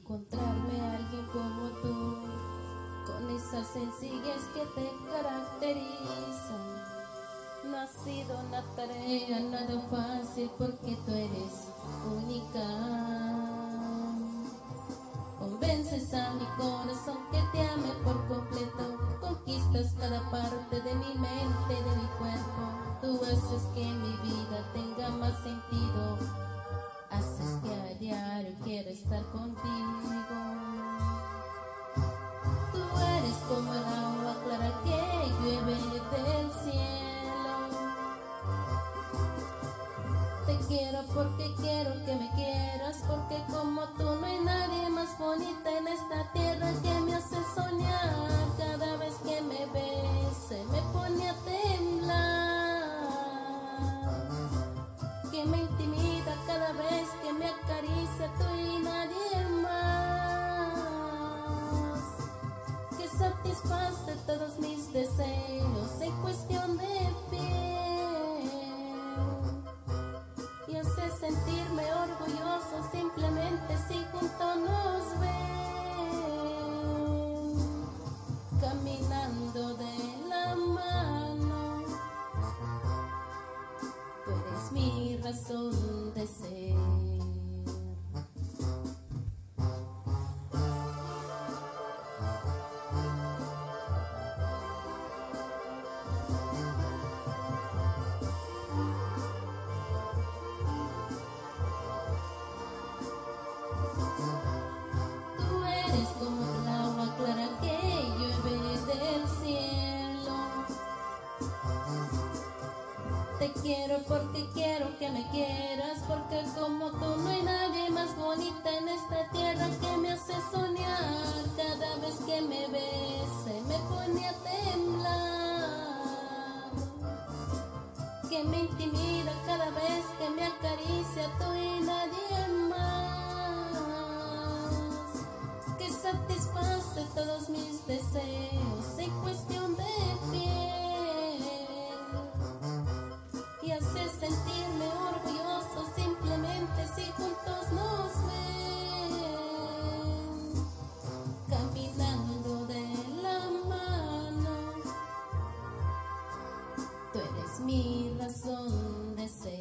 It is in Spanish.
encontrarme a alguien como tú, con esa sencillez que te caracteriza. No ha sido una tarea nada fácil porque tú eres única. Convences a mi corazón que te ame por completo, conquistas cada parte de mi mente, de mi cuerpo. Tú haces que mi vida tenga más sentido, haces que a diario quiera estar contigo. Tú eres como el agua clara que llueve del cielo. Te quiero porque quiero que me quieras, porque como tú no hay nadie más bonita en esta tierra, que me hace soñar. Cada vez que me ves se me pone a temblar, que me intimida cada vez que me acaricia tú y nadie más, que satisface todos mis deseos en cuestión de piel y hace sentirme orgulloso simplemente si juntos nos ven, caminando de la mano. Tú eres mi razón de ser. Tú eres como el agua clara que llueve del cielo. Te quiero porque quiero que me quieras, porque como tú no hay nadie más bonita en esta tierra, que me hace soñar. Cada vez que me ves se me pone a temblar, que me intimida cada vez que me acaricia tú y nadie más, que satisface todos mis deseos en cuestión de piel y hace sentirme orgulloso simplemente si juntos nos ven, caminando de la mano. Tú eres mi razón de ser.